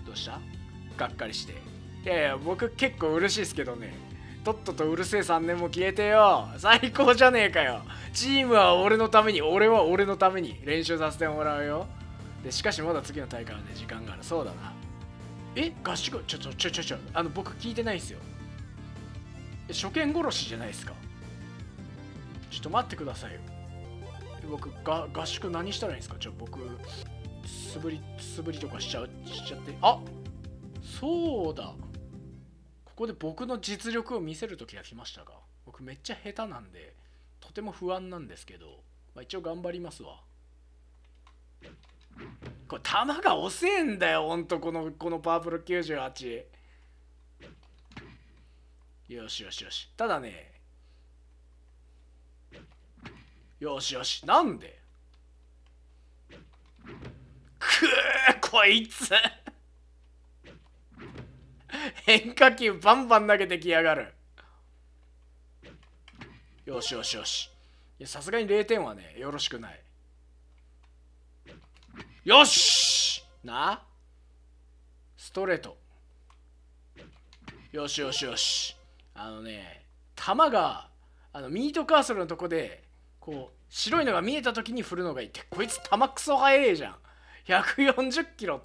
どうした？がっかりして。いやいや、僕結構嬉しいですけどね。とっととうるせえ3年も消えてよ。最高じゃねえかよ。チームは俺のために、俺は俺のために練習させてもらうよ。で、しかしまだ次の大会はね、時間がある。そうだな。合宿、僕聞いてないっすよ。初見殺しじゃないですか。ちょっと待ってくださいよ。僕合宿何したらいいんですか？僕素振りとかしちゃって。あ、そうだ。ここで僕の実力を見せる時が来ましたが、僕めっちゃ下手なんでとても不安なんですけど、一応頑張りますわ。これ球が遅えんだよ、ほんと。このパープル98。よし。ただね、よし。なんでこいつ変化球バンバン投げてきやがる。よし。さすがに0点はね、よろしくない。よしな、ストレート。よし。球がミートカーソルのとこでこう白いのが見えた時に振るのがいいって。こいつ球クソ速えじゃん。140キロって。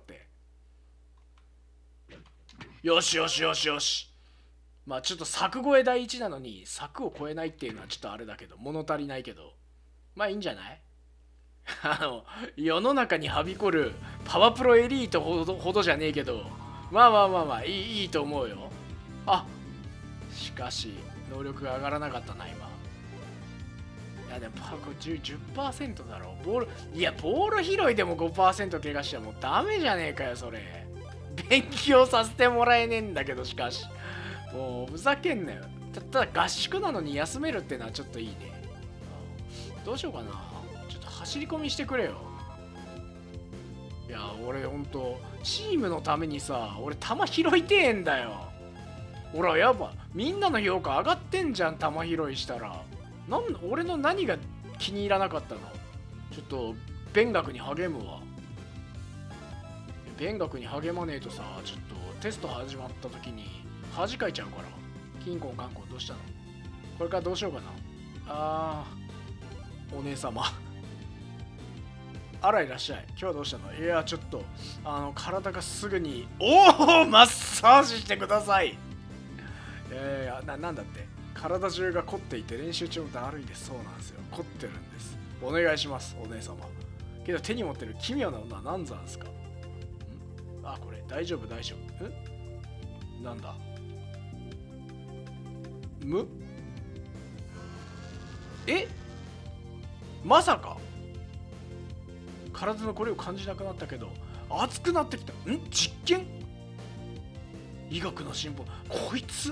よし。まあちょっと柵越え第一なのに柵を越えないっていうのはちょっとあれだけど、物足りないけど、まあいいんじゃない？世の中にはびこるパワプロエリートほどじゃねえけど、まあいいと思うよ。しかし能力が上がらなかったな今。いやでも10% だろ。ボール拾いでも 5% 怪我したらもうダメじゃねえかよそれ。勉強させてもらえねえんだけど。しかしもうふざけんなよ。ただ合宿なのに休めるってのはちょっといいね。どうしようかな。ちょっと走り込みしてくれよ。いや俺ほんとチームのためにさ、俺球拾いてえんだよ。ほらやば、みんなの評価上がってんじゃん。球拾いしたら俺の何が気に入らなかったの？ちょっと勉学に励むわ。勉学に励まねえとさ、ちょっとテスト始まった時に恥かいちゃうから。キンコンカンコンどうしたの？これからどうしようかな。お姉様あらいらっしゃい。今日はどうしたの？いやちょっと体がすぐにマッサージしてください。なんだって体中が凝っていて練習中もだるいです。そうなんですよ、凝ってるんです。お願いしますお姉様。けど手に持ってる奇妙な女は何ざんすか？これ大丈夫なんだまさか体のこれを感じなくなったけど熱くなってきた。実験？医学の進歩。こいつ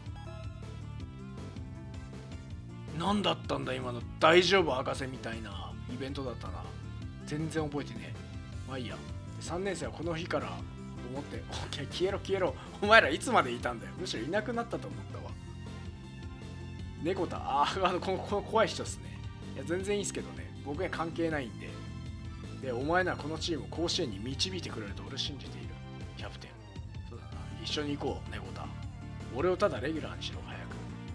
何だったんだ今の。大丈夫博士みたいなイベントだったな。全然覚えてねえ。まあいいや。3年生はこの日から思って消えろお前らいつまでいたんだよ。むしろいなくなったと思ったわ。猫田この怖い人っすね。いや全然いいっすけどね、僕には関係ないんで。お前ならこのチームを甲子園に導いてくれると俺信じている。キャプテン、そうだな、一緒に行こう猫田。俺をただレギュラーにしろ早く。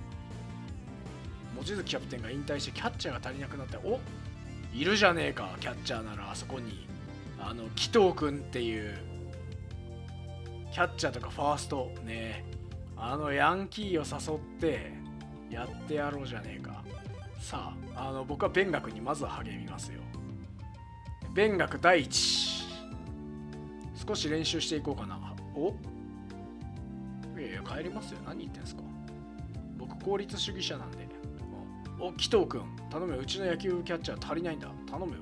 望月キャプテンが引退してキャッチャーが足りなくなって、いるじゃねえかキャッチャーなら。あそこに紀藤君っていうキャッチャーとかファーストね、ヤンキーを誘ってやってやろうじゃねえか。さあ僕は勉学にまずは励みますよ。勉学第一。少し練習していこうかな。いや帰りますよ。何言ってんすか。僕効率主義者なんで。紀藤君頼むよ。うちの野球キャッチャー足りないんだ。頼むよ。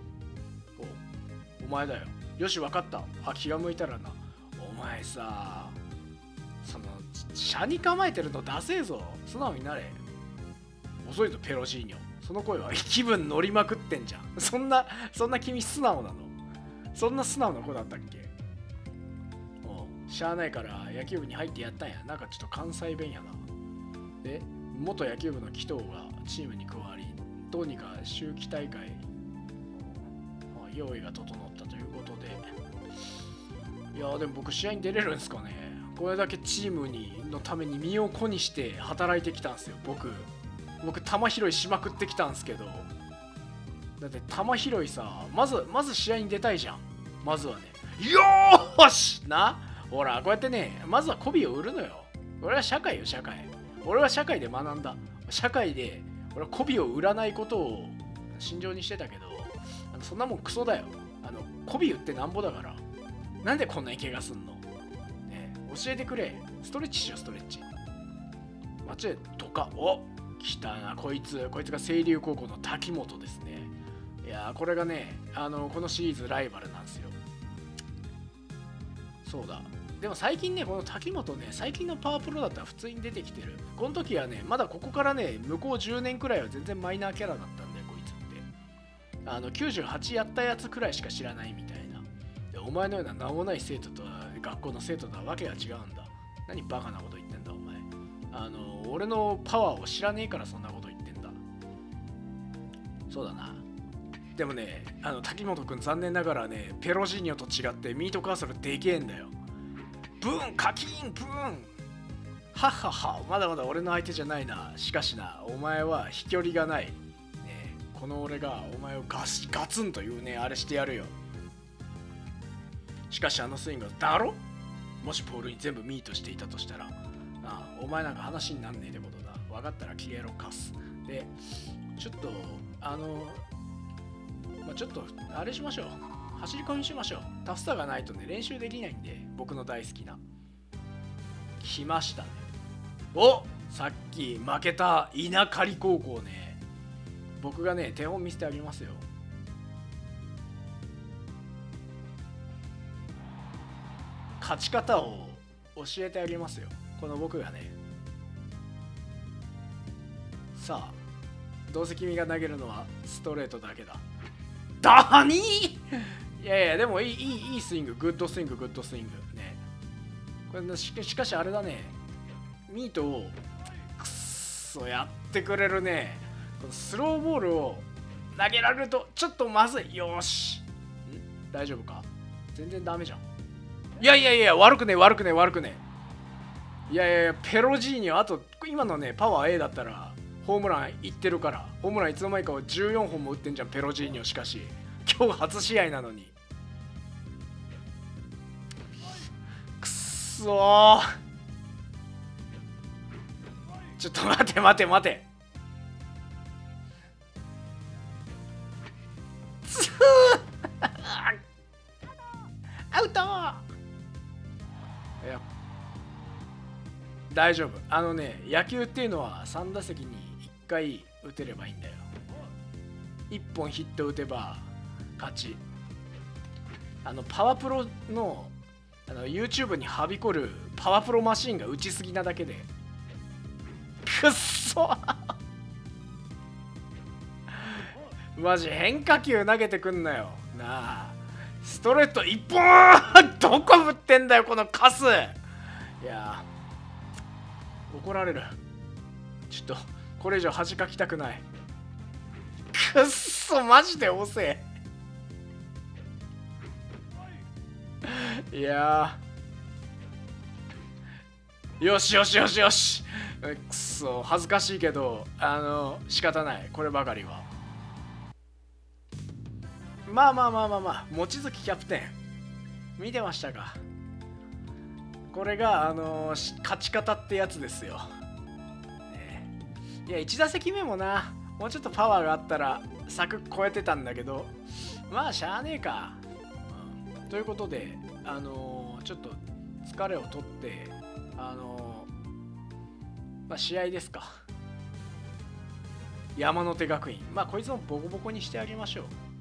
お前だよ。よし分かった。気が向いたらな。お前さ、車に構えてるのダセえぞ。素直になれ。遅いぞペロジーニョ。その声は気分乗りまくってんじゃん。そんな君素直なの？そんな素直な子だったっけ？しゃあないから野球部に入ってやったんや。なんかちょっと関西弁やな。で元野球部の紀藤がチームに加わり、どうにか秋季大会用意が整ったということで、 いやでも僕試合に出れるんですかね。これだけチームのために身を粉にして働いてきたんですよ。僕球拾いしまくってきたんですけど、だって球拾いさ、まず試合に出たいじゃん。まずはね、よーしな、ほらこうやってね、まずは媚びを売るのよ。俺は社会よ、社会。俺は社会で学んだ。社会で俺は媚びを売らないことを信条にしてたけど、そんなもんクソだよ。媚び売ってなんぼだから。なんでこんなに怪我すんの、ね、教えてくれ。ストレッチしよう、ストレッチ。間違えとか。お、来たな、こいつが清流高校の滝本ですね。いやー、これがね、このシリーズライバルなんですよ。そうだ。でも最近ね、この滝本ね、最近のパワープロだったら普通に出てきてる。この時はね、まだここからね、向こう10年くらいは全然マイナーキャラだったんだよ、こいつって。98やったやつくらいしか知らないみたいな。で、お前のような名もない生徒とは、学校の生徒とはわけが違うんだ。何バカなこと言ってんだ、お前。俺のパワーを知らねえからそんなこと言ってんだ。そうだな。でもね、滝本くん残念ながらね、ペロジーニョと違ってミートカーソルでけえんだよ。ブーンカキーンブーンはっはっは、まだまだ俺の相手じゃないな。しかしな、お前は飛距離がない、ね、この俺がお前をガツンというね、あれしてやるよ。しかしあのスイングだろ、もしポールに全部ミートしていたとしたら、お前なんか話になんねえってことだ。分かったら消えろ、カス。で、ちょっとちょっとあれしましょう。走り込みしましょう。タフさがないとね、練習できないんで、僕の大好きな。来ましたね。お、さっき負けた稲刈高校ね、僕がね、手本見せてあげますよ。勝ち方を教えてあげますよ。この僕がね。さあ、どうせ君が投げるのはストレートだけだ。だにいやいや、でもいいスイング、グッドスイングね。これ しかしあれだね、ミートをくっそやってくれるね。このスローボールを投げられるとちょっとまずい。よし、大丈夫か。全然ダメじゃん。いや悪くね。いやペロジーニョ、あと今のねパワー A だったらホームランいってるから。ホームランいつの間にか14本も打ってんじゃん、ペロジーニョ。しかし今日初試合なのに。くっそー、ちょっと待てアウト。いや、大丈夫。野球っていうのは3打席に1回打てればいいんだよ。1本ヒット打てば勝ち。パワプロのYouTube にはびこるパワプロマシンが打ちすぎなだけで。くっそマジ変化球投げてくんなよなあ。ストレート1本どこ振ってんだよこのカス。いや怒られる。ちょっとこれ以上恥かきたくない。くっそマジで遅え。いやよし。くそ恥ずかしいけど仕方ない、こればかりは。まあ望月キャプテン見てましたか。これが勝ち方ってやつですよ、ね。いや1打席目もな、もうちょっとパワーがあったら柵超えてたんだけど、まあしゃあねえか、ということでちょっと疲れを取って試合ですか。山手学院、こいつもボコボコにしてあげましょう。